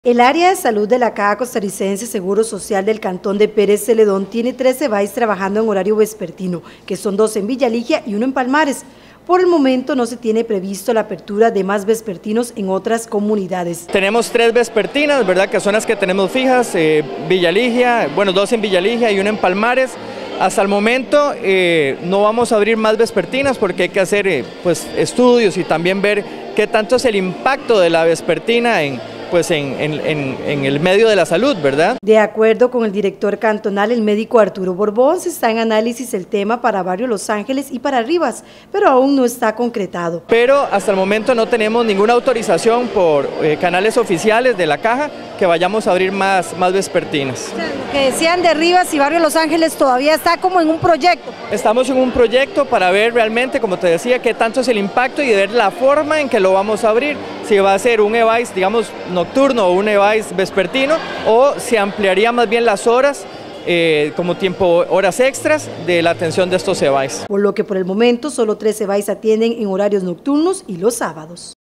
El área de salud de la Caja Costarricense Seguro Social del Cantón de Pérez Celedón tiene 13 CEBAIS trabajando en horario vespertino, que son 2 en Villa Ligia y 1 en Palmares. Por el momento no se tiene previsto la apertura de más vespertinos en otras comunidades. Tenemos 3 vespertinas, ¿verdad? Que son las que tenemos fijas, Villa Ligia, bueno, 2 en Villa Ligia y 1 en Palmares. Hasta el momento no vamos a abrir más vespertinas porque hay que hacer pues, estudios y también ver qué tanto es el impacto de la vespertina en el medio de la salud, ¿verdad? De acuerdo con el director cantonal, el médico Arturo Borbón, se está en análisis el tema para Barrio Los Ángeles y para Rivas, pero aún no está concretado. Pero hasta el momento no tenemos ninguna autorización por canales oficiales de la Caja que vayamos a abrir más vespertinas. O sea, lo que decían de Rivas y Barrio Los Ángeles todavía está como en un proyecto. Estamos en un proyecto para ver realmente, como te decía, qué tanto es el impacto y ver la forma en que lo vamos a abrir. Si va a ser un EVAIS, digamos, nocturno o un EVAIS vespertino, o se ampliaría más bien las horas, como horas extras de la atención de estos EVAIS. Por lo que por el momento solo 3 CEBAIS atienden en horarios nocturnos y los sábados.